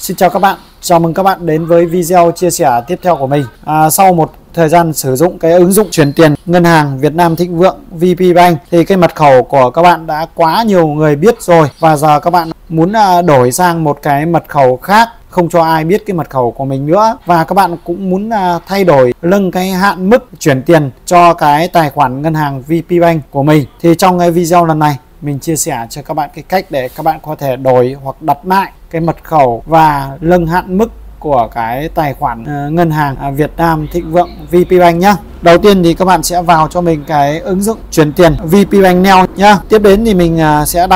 Xin chào các bạn, chào mừng các bạn đến với video chia sẻ tiếp theo của mình. Sau một thời gian sử dụng cái ứng dụng chuyển tiền ngân hàng Việt Nam Thịnh Vượng VPBank thì cái mật khẩu của các bạn đã quá nhiều người biết rồi, và giờ các bạn muốn đổi sang một cái mật khẩu khác, không cho ai biết cái mật khẩu của mình nữa, và các bạn cũng muốn thay đổi nâng cái hạn mức chuyển tiền cho cái tài khoản ngân hàng VPBank của mình. Thì trong cái video lần này mình chia sẻ cho các bạn cái cách để các bạn có thể đổi hoặc đặt lại cái mật khẩu và nâng hạn mức của cái tài khoản ngân hàng Việt Nam Thịnh Vượng VPBank nhá. Đầu tiên thì các bạn sẽ vào cho mình cái ứng dụng chuyển tiền VPBank Now nhá. Tiếp đến thì mình sẽ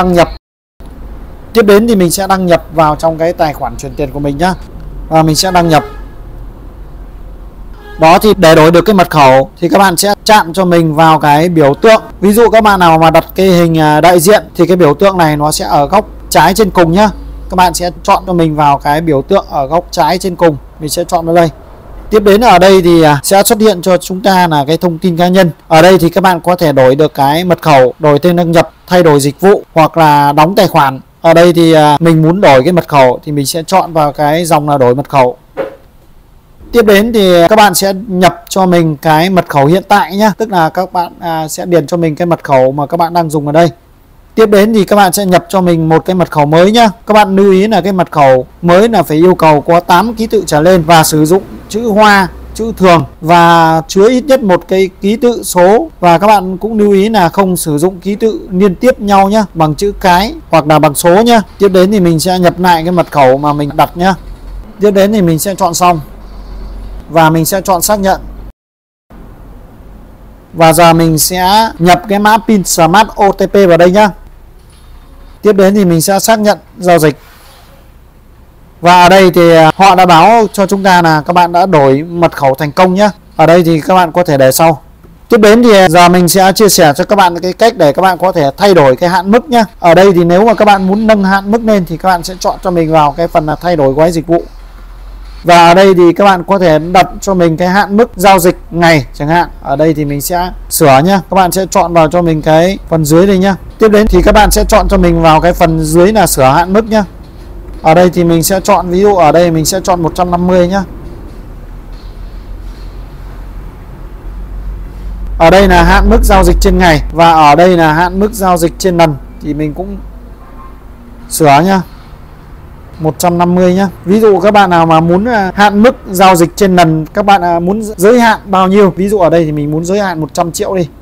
đăng nhập vào trong cái tài khoản chuyển tiền của mình nhá. Và mình sẽ đăng nhập. Đó, thì để đổi được cái mật khẩu thì các bạn sẽ chạm cho mình vào cái biểu tượng. Ví dụ các bạn nào mà đặt cái hình đại diện thì cái biểu tượng này nó sẽ ở góc trái trên cùng nhá. Các bạn sẽ chọn cho mình vào cái biểu tượng ở góc trái trên cùng. Mình sẽ chọn vào đây. Tiếp đến ở đây thì sẽ xuất hiện cho chúng ta là cái thông tin cá nhân. Ở đây thì các bạn có thể đổi được cái mật khẩu, đổi tên đăng nhập, thay đổi dịch vụ hoặc là đóng tài khoản. Ở đây thì mình muốn đổi cái mật khẩu thì mình sẽ chọn vào cái dòng là đổi mật khẩu. Tiếp đến thì các bạn sẽ nhập cho mình cái mật khẩu hiện tại nhé. Tức là các bạn sẽ điền cho mình cái mật khẩu mà các bạn đang dùng ở đây. Tiếp đến thì các bạn sẽ nhập cho mình một cái mật khẩu mới nhá. Các bạn lưu ý là cái mật khẩu mới là phải yêu cầu có 8 ký tự trở lên và sử dụng chữ hoa, chữ thường và chứa ít nhất một cái ký tự số. Và các bạn cũng lưu ý là không sử dụng ký tự liên tiếp nhau nhá, bằng chữ cái hoặc là bằng số nhá. Tiếp đến thì mình sẽ nhập lại cái mật khẩu mà mình đặt nhá. Tiếp đến thì mình sẽ chọn xong và mình sẽ chọn xác nhận. Và giờ mình sẽ nhập cái mã PIN Smart OTP vào đây nhá. Tiếp đến thì mình sẽ xác nhận giao dịch. Và ở đây thì họ đã báo cho chúng ta là các bạn đã đổi mật khẩu thành công nhé. Ở đây thì các bạn có thể để sau. Tiếp đến thì giờ mình sẽ chia sẻ cho các bạn cái cách để các bạn có thể thay đổi cái hạn mức nhé. Ở đây thì nếu mà các bạn muốn nâng hạn mức lên thì các bạn sẽ chọn cho mình vào cái phần là thay đổi gói dịch vụ. Và ở đây thì các bạn có thể đặt cho mình cái hạn mức giao dịch ngày chẳng hạn. Ở đây thì mình sẽ sửa nhá. Các bạn sẽ chọn vào cho mình cái phần dưới đây nhá. Tiếp đến thì các bạn sẽ chọn cho mình vào cái phần dưới là sửa hạn mức nhá. Ở đây thì mình sẽ chọn, ví dụ ở đây mình sẽ chọn 150 nhá. Ở đây là hạn mức giao dịch trên ngày và ở đây là hạn mức giao dịch trên lần, thì mình cũng sửa nhá. 150 nhá. Ví dụ các bạn nào mà muốn hạn mức giao dịch trên lần, các bạn muốn giới hạn bao nhiêu, ví dụ ở đây thì mình muốn giới hạn 100 triệu đi.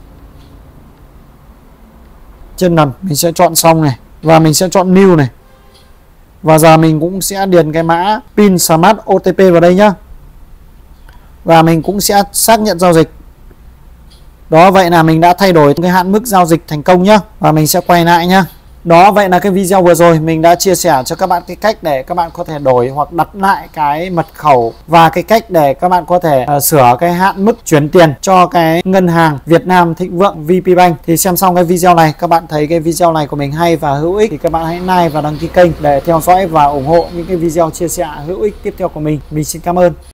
Trên lần mình sẽ chọn xong này và mình sẽ chọn new này. Và giờ mình cũng sẽ điền cái mã PIN Smart OTP vào đây nhá. Và mình cũng sẽ xác nhận giao dịch. Đó, vậy là mình đã thay đổi cái hạn mức giao dịch thành công nhá. Và mình sẽ quay lại nhá. Đó, vậy là cái video vừa rồi mình đã chia sẻ cho các bạn cái cách để các bạn có thể đổi hoặc đặt lại cái mật khẩu và cái cách để các bạn có thể sửa cái hạn mức chuyển tiền cho cái ngân hàng Việt Nam Thịnh Vượng VPBank. Thì xem xong cái video này, các bạn thấy cái video này của mình hay và hữu ích thì các bạn hãy like và đăng ký kênh để theo dõi và ủng hộ những cái video chia sẻ hữu ích tiếp theo của mình. Mình xin cảm ơn.